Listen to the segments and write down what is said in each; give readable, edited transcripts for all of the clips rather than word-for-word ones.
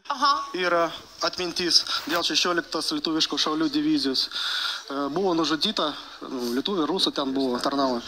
yra atmintis dėl 16 lietuviškų šaulių divizijos. Buvo nužudyta, lietuvių, rusų ten buvo tarnavo,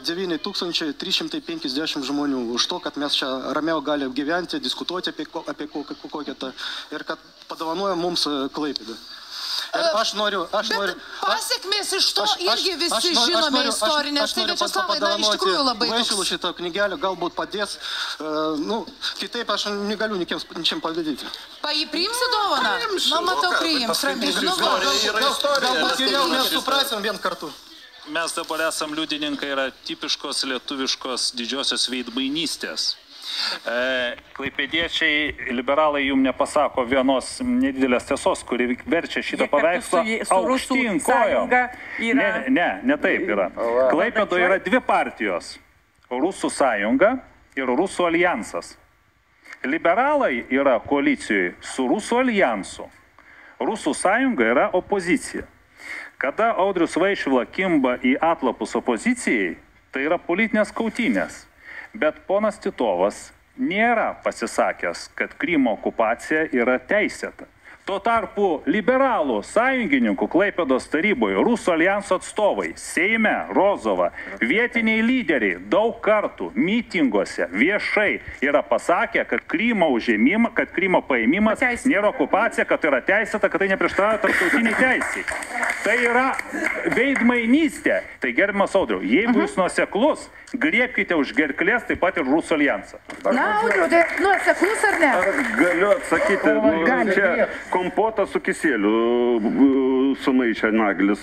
9350 žmonių už to, kad mes čia ramiau galim gyventi, diskutuoti apie kokią tą ir kad padovanoja mums Klaipėdą. Aš noriu... Pasiekmės iš to irgi visi žinome istorinės. Tai Viačeslavai, na, iš tikrųjų labai toks. Vaišilų šitą knygelę galbūt padės. Kitaip aš negaliu ničiem padėti. Paimsi dovaną? Na, matau, priims. Galbūt geriau mes suprasim vien kartu. Mes dabar esam liudininkai yra tipiškos lietuviškos didžiosios veidmainystės. Klaipėdiečiai, liberalai jums nepasako vienos nedidelės tiesos, kuri verčia šitą paveikslą aukštyn kojom. Ne taip yra. Klaipėdoje yra dvi partijos. Rusų sąjunga ir Rusų aljansas. Liberalai yra koalicijoje su Rusų aljansu. Rusų sąjunga yra opozicija. Kada Audrius Vaišvila kimba į atlapus opozicijai, tai yra politinės kautynės. Bet ponas Titovas nėra pasisakęs, kad Krymo okupacija yra teisėta. Tuo tarpu liberalų sąjungininkų Klaipėdos taryboje, Rusų aljanso atstovai, Seime, Rozova, vietiniai lyderiai daug kartų mitinguose viešai yra pasakę, kad Krymo užėmimą, kad Krymo paėmimas nėra okupacija, kad yra teisėta, kad tai neprieštarauja tarptautiniai teisiai. Tai yra veidmainystė. Tai gerbiamas Audriau, jeigu jūs nuoseklus, griebkite už gerklės taip pat ir Rusų aljansą. Na, Audriau, tai nuoseklus ar ne? Galiu atsakyti, čia kompotą su kisėliu sumaišė Naglis.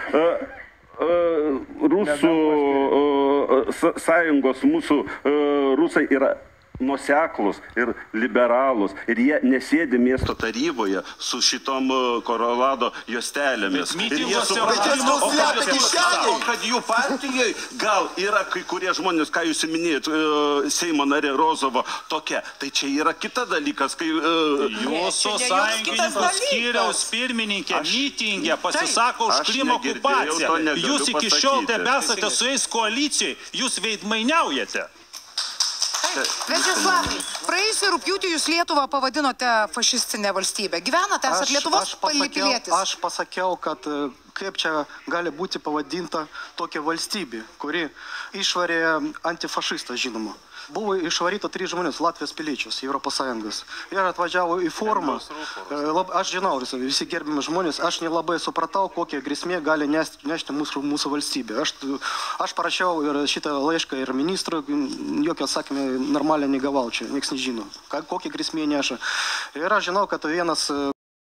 Rusų sąjungos mūsų rusai yra nuoseklus ir liberalus ir jie nesėdi miesto taryboje su šitom korolado juostelėmis. Ir jie supranta, kad jų partijoje gal yra kai kurie žmonės, ką jūs minėjot, Seimo narė Rozova, tokia. Tai čia yra kita dalykas, kai jūsų sąjungininkų skyriaus pirmininkė mitingė pasisako už Krymo okupaciją. Jūs iki šiol tebesate su jais koalicijai, jūs veidmainiaujate. Viačeslavai, praėjusį rugpjūtį jūs Lietuvą pavadinote fašistinė valstybė. Gyvenate, esate Lietuvos pilietis. Aš pasakiau, kad kaip čia gali būti pavadinta tokia valstybė, kuri išvarė antifašistą, žinoma. Buvo išvaryta 3 žmonės, Latvijos piliečius, Europos Sąjungos. Ir atvažiavo į formą. Aš žinau, visi gerbimi žmonės, aš nelabai supratau, kokią grėsmę gali nešti mūsų valstybė. Aš parašiau šitą laišką ir ministrui, jokio atsakymą normaliai negavau čia, nieks nežino, kokią grėsmę neša. Ir aš žinau, kad vienas